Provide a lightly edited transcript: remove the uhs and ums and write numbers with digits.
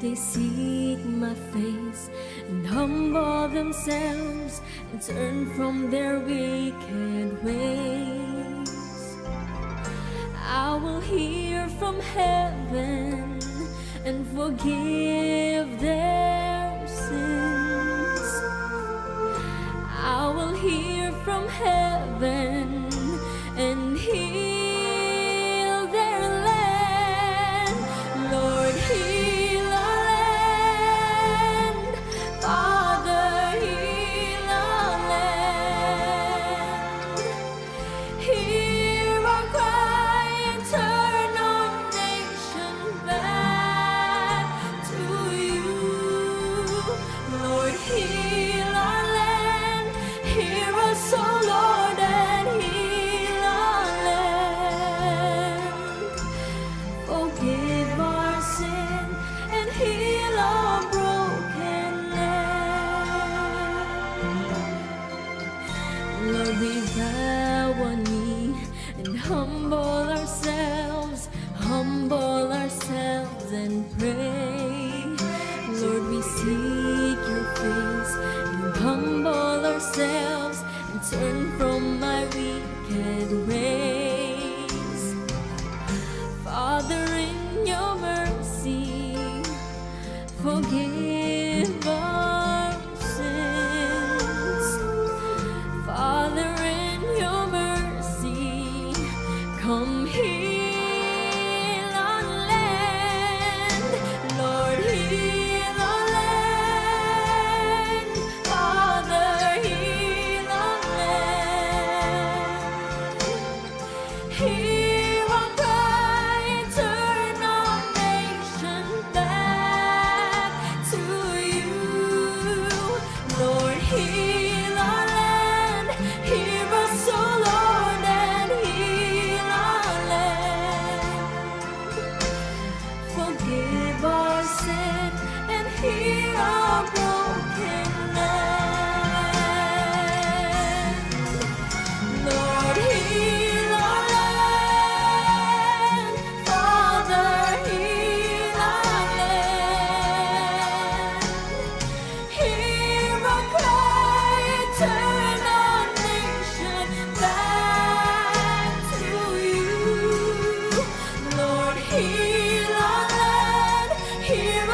they seek my face and humble themselves and turn from their wicked ways, I will hear from heaven and forgive their sins. I will hear from heaven and heal their land. Lord, heal our land. Father, heal our land. Hear our cry and turn our nation back to you. Lord, heal our land. Hear us, O Lord, and heal our land. Forgive our sin and heal our broken land. Lord, we bow one knee and humble ourselves and pray. Lord, we seek your face and humble ourselves and turn from my wicked ways. Father, in your mercy, forgive our sins. Father, in your mercy, come heal our land. Lord, heal our land. Father, heal our land. Hear our cry and turn our nation back to you. Lord, heal our land. Hear us, O Lord, and heal our land. Forgive our sin and heal our broken land. Lord, heal our land. Father, heal our land. Hear our cry and turn our nation back to you. Lord, heal our land. Hear